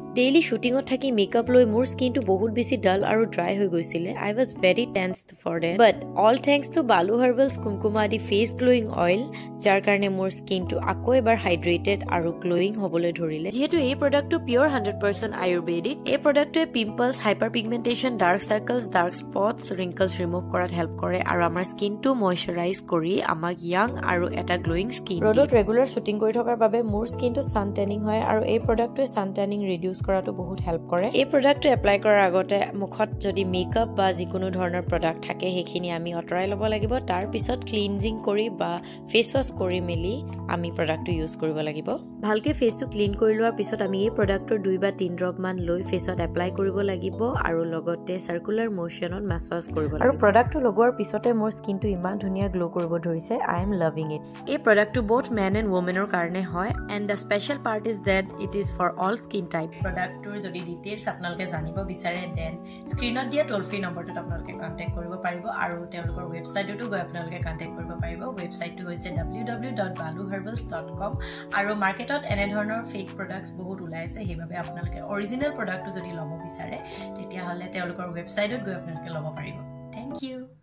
daily শুটিংত থাকি makeup লৈ মোৰ স্কিনটো বহুত বেছি ডাল আৰু ড্ৰাই হৈ গৈছিলে I was very tensed for that but all thanks to Balu herbals Kumkuma the face glowing oil যাৰ কাৰণে মোৰ স্কিনটো আকৌ এবাৰ হাইড্ৰেটেড আৰু গ্লোয়িং হ'বলৈ ধৰিলে যেহেতু এই প্ৰডাক্টটো পিওৰ 100% আয়ুৰ্বেদিক এই প্ৰডাক্টটোৱে pimples hyper pigmentation dark circles dark spots wrinkles remove কৰাত হেল্প কৰে আৰু আমাৰ স্কিনটো ময়শ্চাৰাইজ কৰি আমাক ইয়াং আৰু এটা গ্লোয়িং স্কিন ৰ'দত ৰেগুলাৰ শুটিং কৰি থকাৰ বাবে মোৰ স্কিনটো সান টেনিং হয় আৰু এই প্ৰডাক্টটোৱে সান টেনিং ৰিডিউস কৰাটো বহুত হেল্প কৰে এই প্ৰডাক্টটো এপ্লাই কৰাৰ আগতে মুখত যদি মেকআপ বা যিকোনো ধৰণৰ প্ৰডাক্ট থাকে সেইখিনি আমি অতৰাই ল'ব লাগিব তাৰ পিছত ক্লিনজিং কৰি বা ফেস ওয়াশ কৰি মেলি আমি প্ৰডাক্টটো ইউজ কৰিব লাগিব ভালকে ফেসটো ক্লিন কৰি লোৱাৰ পিছত আমি এই প্ৰডাক্টৰ 2 বা 3 ড্ৰপ মান লৈ ফেসত এপ্লাই কৰিব লাগিব আৰু লগতে সাৰ্কুলাৰ মোশনত মাসাজ কৰিব লাগিব আৰু প্ৰডাক্টটো লগোৱাৰ পিছতে মোৰ স্কিনটো ইমান ধুনীয়া গ্লো কৰিব ধৰিছে আই এম লাভিং ইট এই প্ৰডাক্টটো both men and women ৰ কাৰণে হয় and the special part is that it is for all skin type প্ৰডাক্টৰ যদি ডিটেইলছ আপোনালোকে জানিব বিচাৰে দেন স্ক্ৰিনত দিয়া টোল ফ্ৰী নম্বৰটোত আপোনালোকে কন্টাক্ট কৰিব পাৰিব আৰু তেওঁলোকৰ ৱেবসাইটতো গৈ আপোনালোকে কন্টাক্ট কৰিব পাৰিব ৱেবসাইটটো হৈছে www.baluherbals.com আৰু মাৰ্কেটত এনে ধৰণৰ ফেক প্ৰডাক্টছ বহুত ওলাইছে সেইবাবে আপোনালোকে অৰিজিনেল প্ৰডাক্টটো যদি ল'ব বিচাৰে তেতিয়া হলে তেওঁলোকৰ ৱেবসাইটত গৈ আপোনালোকে ল'ব পাৰিব থ্যাংক ইউ